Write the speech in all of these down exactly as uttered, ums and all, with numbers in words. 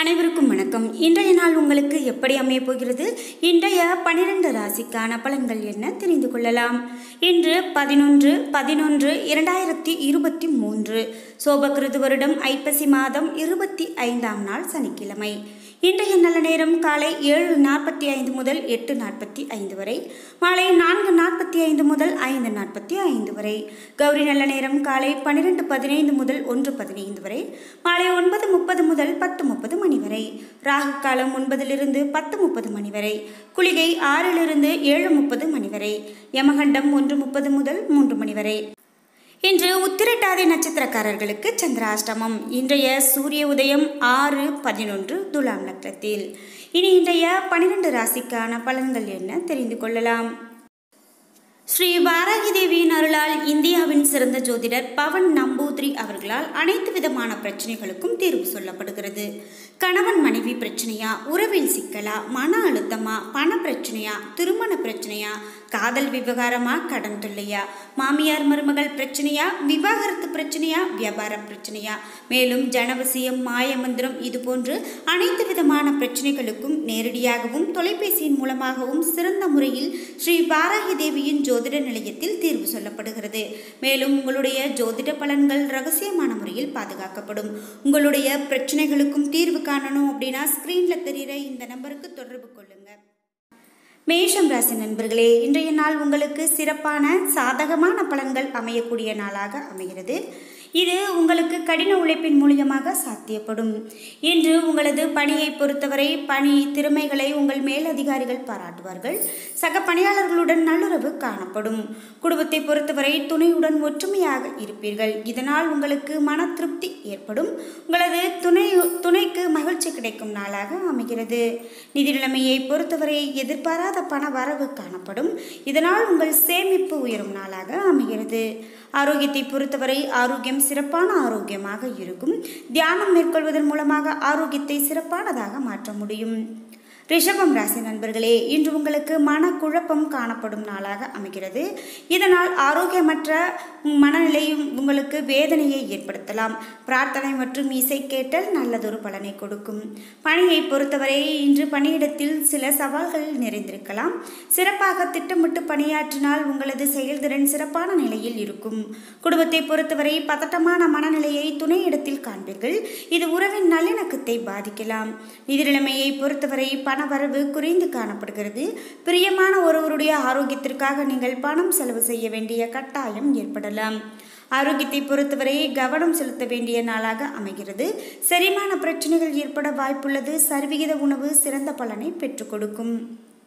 அனைவருக்கும் வணக்கம். இன்றைய நாள் உங்களுக்கு எப்படி அமைய போகிறது? இன்றைய பனிரெண்டு ராசிக்கான பலன்கள் என்ன தெரிந்து கொள்ளலாம். இன்று பதினொன்று பதினொன்று இரண்டாயிரத்தி இருபத்தி மூன்று சோபகிருது வருடம் ஐப்பசி மாதம் இருபத்தி ஐந்தாம் நாள் சனிக்கிழமை. இன்றைய நல்ல நேரம் காலை ஏழு நாற்பத்தி ஐந்து முதல் எட்டு நாற்பத்தி ஐந்து வரை, மாலை நான்கு நாற்பத்தி ஐந்து முதல் ஐந்து நாற்பத்தி ஐந்து வரை. கௌரி நல்ல நேரம் காலை பன்னிரெண்டு பதினைந்து முதல் ஒன்று பதினைந்து வரை, மாலை ஒன்பது முப்பது முதல் பத்து முப்பது மணி வரை. ராகு காலம் ஒன்பதிலிருந்து பத்து முப்பது மணி வரை. குளிகை ஆறிலிருந்து ஏழு முப்பது மணி வரை. யமகண்டம் ஒன்று முப்பது முதல் மூன்று மணி வரை. இன்று உத்திரட்டாதி நட்சத்திரக்காரர்களுக்கு சந்திராஷ்டமம். இன்றைய சூரிய உதயம் ஆறு பதினொன்று துலாம் நட்சத்திரத்தில். இனி இன்றைய பனிரெண்டு ராசிக்கான பலன்கள் என்ன தெரிந்து கொள்ளலாம். ஸ்ரீ வாராகி தேவியின் அருளால் இந்தியாவின் சிறந்த ஜோதிடர் பவன் நம்பூதிரி அவர்களால் அனைத்து விதமான பிரச்சனைகளுக்கும் தீர்வு சொல்லப்படுகிறது. கணவன் மனைவி பிரச்சனையா, உறவில் சிக்கலா, மன அழுத்தமா, பண பிரச்சனையா, திருமண பிரச்சனையா, காதல் விவகாரமா, கடன் தொல்லையா, மாமியார் மருமகள் பிரச்சனையா, விவாகரத்து பிரச்சனையா, வியாபார பிரச்சனையா, மேலும் ஜனவசியம், மாயமந்திரம் இது போன்று அனைத்து விதமான பிரச்சனைகளுக்கும் நேரடியாகவும் தொலைபேசியின் மூலமாகவும் சிறந்த முறையில் ஸ்ரீ வாராகி தேவியின் ஜோதிட நிலையத்தில் தீர்வு சொல்லப்படுகிறது. மேலும் உங்களுடைய ஜோதிட பலன்கள் ரகசியமான முறையில் பாதுகாக்கப்படும். உங்களுடைய பிரச்சனைகளுக்கும் தீர்வு காணணும் அப்படின்னா ஸ்கிரீன்ல தெரிகிற இந்த நம்பருக்கு தொடர்பு கொள்ளுங்க. மேஷம் ராசி நண்பர்களே, இன்றைய நாள் உங்களுக்கு சிறப்பான சாதகமான பலன்கள் அமையக்கூடிய நாளாக அமைகிறது. இது உங்களுக்கு கடின உழைப்பின் மூலியமாக சாத்தியப்படும். இன்று உங்களது பணியை பொறுத்தவரை பணி திறமைகளை உங்கள் மேலதிகாரிகள் பாராட்டுவார்கள். சக பணியாளர்களுடன் நல்லுறவு காணப்படும். குடும்பத்தை பொறுத்தவரை துணையுடன் ஒற்றுமையாக இருப்பீர்கள். இதனால் உங்களுக்கு மன திருப்தி ஏற்படும். உங்களது துணை துணைக்கு மகிழ்ச்சி கிடைக்கும் நாளாக அமைகிறது. நிதி நிலைமையை பொறுத்தவரை எதிர்பாராத பண வரவு காணப்படும். இதனால் உங்கள் சேமிப்பு உயரும் நாளாக அமைகிறது. ஆரோக்கியத்தை பொறுத்தவரை ஆரோக்கியம் சிறப்பான ஆரோக்கியமாக இருக்கும். தியானம் மேற்கொள்வதன் மூலமாக ஆரோக்கியத்தை சிறப்பானதாக மாற்ற முடியும். ரிஷபம் ராசி நண்பர்களே, இன்று உங்களுக்கு மனக்குழப்பம் காணப்படும் நாளாக அமைகிறது. இதனால் ஆரோக்கியமற்ற மனநிலையும் உங்களுக்கு வேதனையை ஏற்படுத்தலாம். பிரார்த்தனை மற்றும் இசை கேட்டல் நல்லதொரு பலனை கொடுக்கும். பணியை பொறுத்தவரை இன்று பணியிடத்தில் சில சவால்கள் நிறைந்திருக்கலாம். சிறப்பாக திட்டமிட்டு பணியாற்றினால் உங்களது செயல்திறன் சிறப்பான நிலையில் இருக்கும். குடும்பத்தை பொறுத்தவரை பதட்டமான மனநிலையை துணையிடத்தில் காண்பீர்கள். இது உறவின் நல்லிணக்கத்தை பாதிக்கலாம். நிதி நிலைமையை பொறுத்தவரை பணவரவு குறைந்து காணப்படுகிறது. பிரியமான ஒருவருடைய ஆரோக்கியத்திற்காக நீங்கள் பணம் செலவு செய்ய வேண்டிய கட்டாயம் ஏற்படலாம். ஆரோக்கியத்தை பொறுத்தவரை கவனம் செலுத்த வேண்டிய நாளாக அமைகிறது. செரிமான பிரச்சனைகள் ஏற்பட வாய்ப்புள்ளது. சரிவிகித உணவு சிறந்த பலனை பெற்றுக் கொடுக்கும்.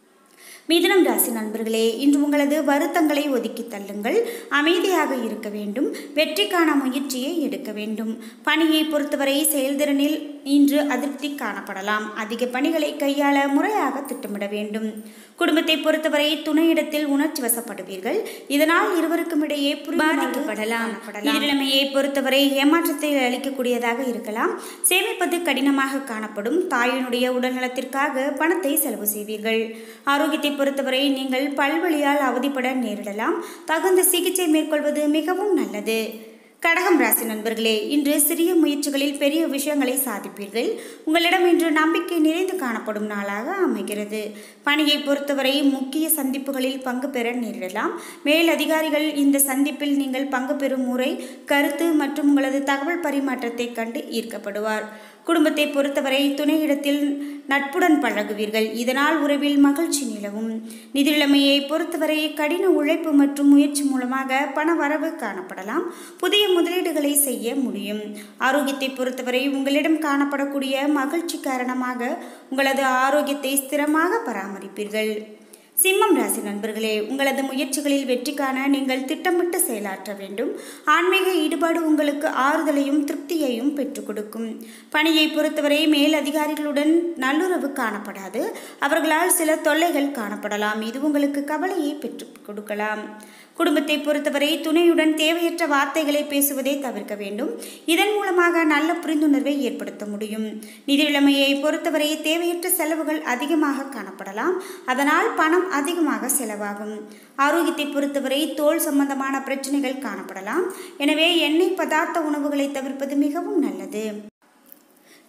மிதுனம் ராசி நண்பர்களே, இன்று உங்களது வருத்தங்களை ஒதுக்கி தள்ளுங்கள். அமைதியாக இருக்க வேண்டும். வெற்றிக்கான முயற்சியை எடுக்க வேண்டும். பணியை பொறுத்தவரை செயல்திறனில் இன்று அதிருப்தி காணப்படலாம். அதிக பணிகளை கையாள முறையாக திட்டமிட வேண்டும். குடும்பத்தை பொறுத்தவரை துணையிடத்தில் உணர்ச்சி வசப்படுவீர்கள். இதனால் இருவருக்கும் இடையே பாதிக்கப்படலாம். நிலைமையை பொறுத்தவரை ஏமாற்றத்தை அளிக்கக்கூடியதாக இருக்கலாம். சேமிப்பது கடினமாக காணப்படும். தாயினுடைய உடல்நலத்திற்காக பணத்தை செலவு செய்வீர்கள். ஆரோக்கியத்தை பொறுத்தவரை நீங்கள் பல்வழியால் அவதிப்பட நேரிடலாம். தகுந்த சிகிச்சை மேற்கொள்வது மிகவும் நல்லது. கடகம் ராசி நண்பர்களே, இன்று சிறிய முயற்சிகளில் பெரிய விஷயங்களை சாதிப்பீர்கள். உங்களிடம் இன்று நம்பிக்கை நிறைந்து காணப்படும் நாளாக அமைகிறது. பணியை பொறுத்தவரை முக்கிய சந்திப்புகளில் பங்கு பெற நேரிடலாம். மேல் அதிகாரிகள் இந்த சந்திப்பில் நீங்கள் பங்கு பெறும் முறை, கருத்து மற்றும் உங்களது தகவல் பரிமாற்றத்தை கண்டு ஈர்க்கப்படுவார். குடும்பத்தை பொறுத்தவரை துணையிடத்தில் நட்புடன் பழகுவீர்கள். இதனால் உறவில் மகிழ்ச்சி நிலவும். நிதி நிலைமையை பொறுத்தவரை கடின உழைப்பு மற்றும் முயற்சி மூலமாக பண வரவு காணப்படலாம். புதிய முதலீடுகளை செய்ய முடியும். ஆரோக்கியத்தை பொறுத்தவரை உங்களிடம் காணப்படக்கூடிய மகிழ்ச்சி காரணமாக உங்களது ஆரோக்கியத்தை ஸ்திரமாக பராமரிப்பீர்கள். சிம்மம் ராசி நண்பர்களே, உங்களது முயற்சிகளில் வெற்றி காண நீங்கள் திட்டமிட்டு செயலாற்ற வேண்டும். ஆன்மீக ஈடுபாடு உங்களுக்கு ஆறுதலையும் திருப்தியையும் பெற்றுக் கொடுக்கும். பணியை பொறுத்தவரை மேல் அதிகாரிகளுடன் நல்லுறவு காணப்படாது. அவர்களால் சில தொல்லைகள் காணப்படலாம். இது உங்களுக்கு கவலையை பெற்றுக் கொடுக்கலாம். குடும்பத்தை பொறுத்தவரை துணையுடன் தேவையற்ற வார்த்தைகளை பேசுவதை தவிர்க்க வேண்டும். இதன் மூலமாக நல்ல புரிந்துணர்வை ஏற்படுத்த முடியும். நிதி நிலைமையை பொறுத்தவரை தேவையற்ற செலவுகள் அதிகமாக காணப்படலாம். அதனால் பணம் அதிகமாக செலவாகும். ஆரோக்கியத்தை பொறுத்தவரை தோல் சம்பந்தமான பிரச்சனைகள் காணப்படலாம். எனவே எண்ணெய் பதார்த்த உணவுகளை தவிர்ப்பது மிகவும் நல்லது.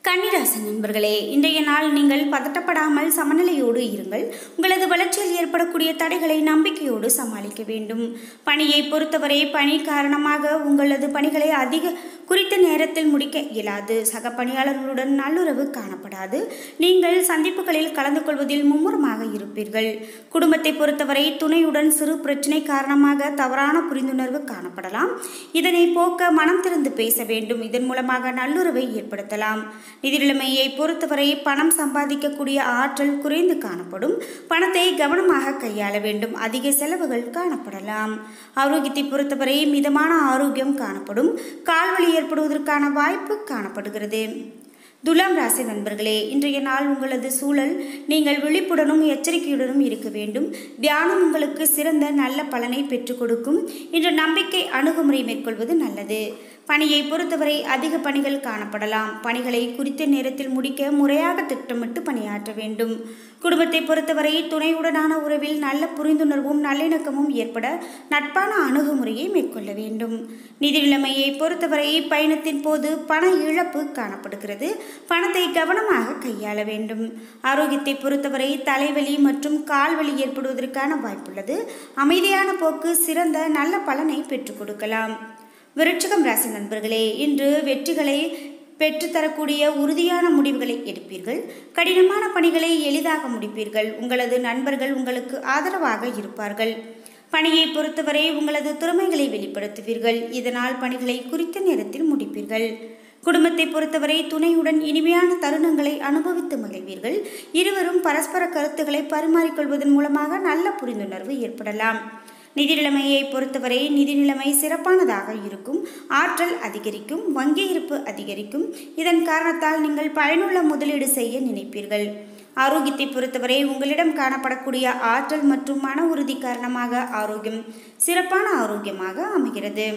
கன்னிராசி நண்பர்களே, இன்றைய நாள் நீங்கள் பதட்டப்படாமல் சமநிலையோடு இருங்கள். உங்களது வளர்ச்சியில் ஏற்படக்கூடிய தடைகளை நம்பிக்கையோடு சமாளிக்க வேண்டும். பணியை பொறுத்தவரை பணி காரணமாக உங்களது பணிகளை அதிக குறித்த நேரத்தில் முடிக்க இயலாது. சக பணியாளர்களுடன் நல்லுறவு காணப்படாது. நீங்கள் சந்திப்புகளில் கலந்து கொள்வதில் மும்முரமாக இருப்பீர்கள். குடும்பத்தை பொறுத்தவரை துணையுடன் சிறு பிரச்சனை காரணமாக தவறான புரிந்துணர்வு காணப்படலாம். இதனை போக்க மனம் திறந்து பேச வேண்டும். இதன் மூலமாக நல்லுறவை ஏற்படுத்தலாம். நிதி நிலைமையை பொறுத்தவரை பணம் சம்பாதிக்கக்கூடிய ஆற்றல் குறைந்து காணப்படும். பணத்தை கவனமாக கையாள வேண்டும். அதிக செலவுகள் காணப்படலாம். ஆரோக்கியத்தை பொறுத்தவரை மிதமான ஆரோக்கியம் காணப்படும். கால்வலி ஏற்படுவதற்கான வாய்ப்பு காணப்படுகிறது. துலாம் ராசி நண்பர்களே, இன்றைய நாள் உங்களது சூழல் நீங்கள் விழிப்புடனும் எச்சரிக்கையுடனும் இருக்க வேண்டும். தியானம் உங்களுக்கு சிறந்த நல்ல பலனை பெற்றுக் கொடுக்கும். இன்று நம்பிக்கை அணுகுமுறை மேற்கொள்வது நல்லது. பணியை பொறுத்தவரை அதிக பணிகள் காணப்படலாம். பணிகளை குறித்த நேரத்தில் முடிக்க முறையாக திட்டமிட்டு பணியாற்ற வேண்டும். குடும்பத்தை பொறுத்தவரை துணையுடனான உறவில் நல்ல புரிந்துணர்வும் நல்லிணக்கமும் ஏற்பட நட்பான அணுகுமுறையை மேற்கொள்ள வேண்டும். நிதி நிலைமையை பொறுத்தவரை பயணத்தின் போது பண இழப்பு காணப்படுகிறது. பணத்தை கவனமாக கையாள வேண்டும். ஆரோக்கியத்தை பொறுத்தவரை தலைவலி மற்றும் கால்வலி ஏற்படுவதற்கான வாய்ப்புள்ளது. அமைதியான போக்கு சிறந்த நல்ல பலனை பெற்றுக் கொடுக்கலாம். விருச்சிகம் ராசி நண்பர்களே, இன்று வெற்றிகளை பெற்றுத்தரக்கூடிய உறுதியான முடிவுகளை எடுப்பீர்கள். கடினமான பணிகளை எளிதாக முடிப்பீர்கள். உங்களது நண்பர்கள் உங்களுக்கு ஆதரவாக இருப்பார்கள். பணியை பொறுத்தவரை உங்களது திறமைகளை வெளிப்படுத்துவீர்கள். இதனால் பணிகளை குறித்த நேரத்தில் முடிப்பீர்கள். குடும்பத்தை பொறுத்தவரை துணையுடன் இனிமையான தருணங்களை அனுபவித்து மகிழ்வீர்கள். இருவரும் பரஸ்பர கருத்துக்களை பரிமாறிக்கொள்வதன் மூலமாக நல்ல புரிந்துணர்வு ஏற்படலாம். நிதி நிலைமையை பொறுத்தவரை நிதி நிலைமை சிறப்பானதாக இருக்கும். ஆற்றல் அதிகரிக்கும். வங்கி இருப்பு அதிகரிக்கும். இதன் காரணத்தால் நீங்கள் பயனுள்ள முதலீடு செய்ய நினைப்பீர்கள். ஆரோக்கியத்தை பொறுத்தவரை உங்களிடம் காணப்படக்கூடிய ஆற்றல் மற்றும் மன உறுதி காரணமாக ஆரோக்கியம் சிறப்பான ஆரோக்கியமாக அமைகிறது.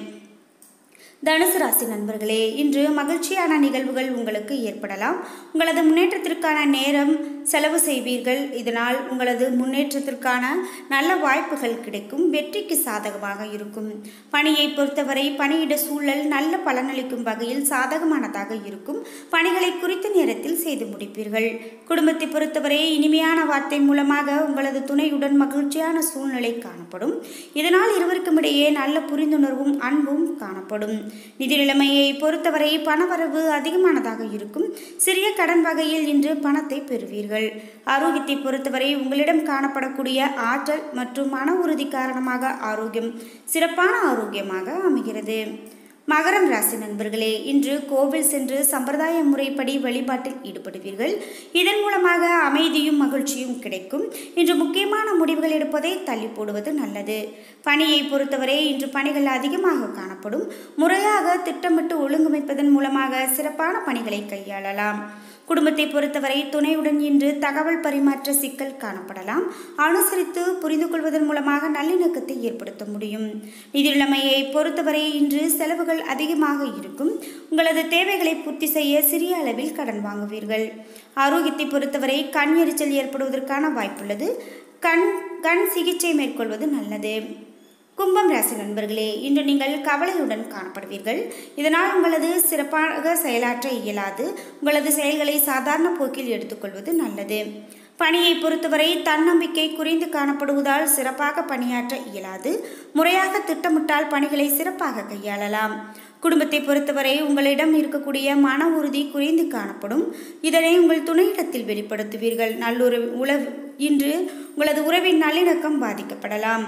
தனுசு ராசி நண்பர்களே, இன்று மகிழ்ச்சியான நிகழ்வுகள் உங்களுக்கு ஏற்படலாம். உங்களது முன்னேற்றத்திற்கான நேரம் செலவு செய்வீர்கள். இதனால் உங்களது முன்னேற்றத்திற்கான நல்ல வாய்ப்புகள் கிடைக்கும். வெற்றிக்கு சாதகமாக இருக்கும். பணியை பொறுத்தவரை பணியிட சூழல் நல்ல பலனளிக்கும் வகையில் சாதகமானதாக இருக்கும். பணிகளை குறித்த நேரத்தில் செய்து முடிப்பீர்கள். குடும்பத்தை பொறுத்தவரை இனிமையான வார்த்தை மூலமாக உங்களது துணையுடன் மகிழ்ச்சியான சூழ்நிலை காணப்படும். இதனால் இருவருக்கும் இடையே நல்ல புரிந்துணர்வும் அன்பும் காணப்படும். நிதி நிலைமையை பொறுத்தவரை பணவரவு அதிகமானதாக இருக்கும். சிறிய கடன் வகையில் இன்று பணத்தை பெறுவீர்கள். ஆரோக்கியத்தை பொறுத்தவரை உங்களிடம் காணப்படக்கூடிய ஆற்றல் மற்றும் மன உறுதி காரணமாக ஆரோக்கியம் சிறப்பான ஆரோக்கியமாக அமைகிறது. மகரம் ராசி நண்பர்களே, இன்று கோவில் சென்று சம்பிரதாய முறைப்படி வழிபாட்டில் ஈடுபடுவீர்கள். இதன் மூலமாக அமைதியும் மகிழ்ச்சியும் கிடைக்கும். இன்று முக்கியமான முடிவுகள் எடுப்பதை தள்ளி போடுவது நல்லது. பணியை பொறுத்தவரை இன்று பணிகள் அதிகமாக காணப்படும். முறையாக திட்டமிட்டு ஒழுங்கமைப்பதன் மூலமாக சிறப்பான பணிகளை கையாளலாம். குடும்பத்தை பொறுத்தவரை துணையுடன் இன்று தகவல் பரிமாற்ற சிக்கல் காணப்படலாம். அனுசரித்து புரிந்து கொள்வதன் மூலமாக நல்லிணக்கத்தை ஏற்படுத்த முடியும். நிதி நிலைமையை பொறுத்தவரை இன்று செலவுகள் அதிகமாக இருக்கும். உங்களது தேவைகளை பூர்த்தி செய்ய சிறிய அளவில் கடன் வாங்குவீர்கள். ஆரோக்கியத்தை பொறுத்தவரை கண் எரிச்சல் ஏற்படுவதற்கான வாய்ப்புள்ளது. கண் கண் சிகிச்சை மேற்கொள்வது நல்லது. கும்பம் ராசி நண்பர்களே, இன்று நீங்கள் கவலையுடன் காணப்படுவீர்கள். இதனால் உங்களது சிறப்பாக செயலாற்ற இயலாது. உங்களது செயல்களை சாதாரண போக்கில் எடுத்துக்கொள்வது நல்லது. பணியை பொறுத்தவரை தன்னம்பிக்கை குறைந்து காணப்படுவதால் சிறப்பாக பணியாற்ற இயலாது. முறையாக திட்டமிட்டால் பணிகளை சிறப்பாக கையாளலாம். குடும்பத்தை பொறுத்தவரை உங்களிடம் இருக்கக்கூடிய மன உறுதி குறைந்து காணப்படும். இதனை உங்கள் துணையிடத்தில் வெளிப்படுத்துவீர்கள். நல்லுறவு உளவு இன்று உங்களது உறவின் நல்லிணக்கம் பாதிக்கப்படலாம்.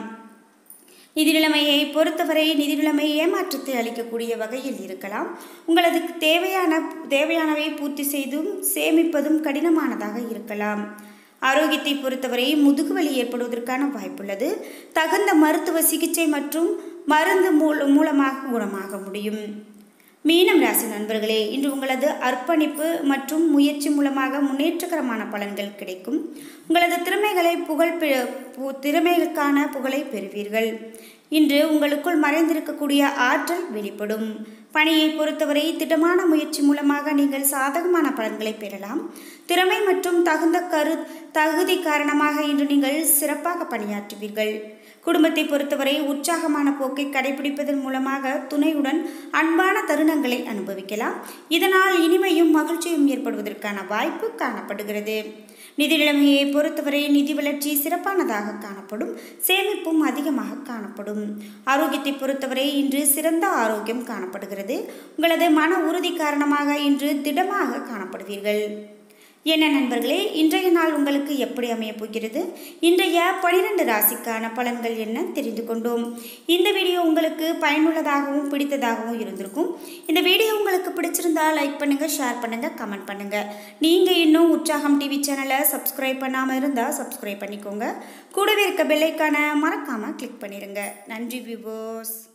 நிதி நிலைமையை பொறுத்தவரை நிதி நிலைமை ஏமாற்றத்தை அளிக்கக்கூடிய வகையில் இருக்கலாம். உங்களது தேவையான தேவையானவை பூர்த்தி செய்தும் சேமிப்பதும் கடினமானதாக இருக்கலாம். ஆரோக்கியத்தை பொறுத்தவரை முதுகுவலி ஏற்படுவதற்கான வாய்ப்புள்ளது. தகுந்த மருத்துவ சிகிச்சை மற்றும் மருந்து மூல மூலமாக குணமாக முடியும். மீனம் ராசி நண்பர்களே, இன்று உங்களது அர்ப்பணிப்பு மற்றும் முயற்சி மூலமாக முன்னேற்றகரமான பலன்கள் கிடைக்கும். உங்களது திறமைகளை புகழ் திறமைகளுக்கான புகழை பெறுவீர்கள். இன்று உங்களுக்குள் மறைந்திருக்கக்கூடிய ஆற்றல் வெளிப்படும். பணியை பொறுத்தவரை திட்டமான முயற்சி மூலமாக நீங்கள் சாதகமான பலன்களை பெறலாம். திறமை மற்றும் தகுந்த கரு தகுதி காரணமாக இன்று நீங்கள் சிறப்பாக பணியாற்றுவீர்கள். குடும்பத்தை பொறுத்தவரை உற்சாகமான போக்கை கடைபிடிப்பதன் மூலமாக துணையுடன் அன்பான தருணங்களை அனுபவிக்கலாம். இதனால் இனிமையும் மகிழ்ச்சியும் ஏற்படுவதற்கான வாய்ப்பு காணப்படுகிறது. நிதி நிலைமையை பொறுத்தவரை நிதி வளர்ச்சி சிறப்பானதாக காணப்படும். சேமிப்பும் அதிகமாக காணப்படும். ஆரோக்கியத்தை பொறுத்தவரை இன்று சிறந்த ஆரோக்கியம் காணப்படுகிறது. உங்களது மன உறுதி காரணமாக இன்று திடமாக காணப்படுவீர்கள். என்ன நண்பர்களே, இன்றைய நாள் உங்களுக்கு எப்படி அமைய போகிறது? இன்றைய பனிரெண்டு ராசிக்கான பலன்கள் என்ன தெரிந்து கொண்டோம். இந்த வீடியோ உங்களுக்கு பயனுள்ளதாகவும் பிடித்ததாகவும் இருந்திருக்கும். இந்த வீடியோ உங்களுக்கு பிடிச்சிருந்தால் லைக் பண்ணுங்க, ஷேர் பண்ணுங்க, கமெண்ட் பண்ணுங்க. நீங்க இன்னும் உற்சாகம் டிவி சேனலை சப்ஸ்கிரைப் பண்ணாம இருந்தா சப்ஸ்கிரைப் பண்ணிக்கோங்க. கூடவே இருக்க பெல் ஐகானை மறக்காம கிளிக் பண்ணிருங்க. நன்றி வியூவர்ஸ்.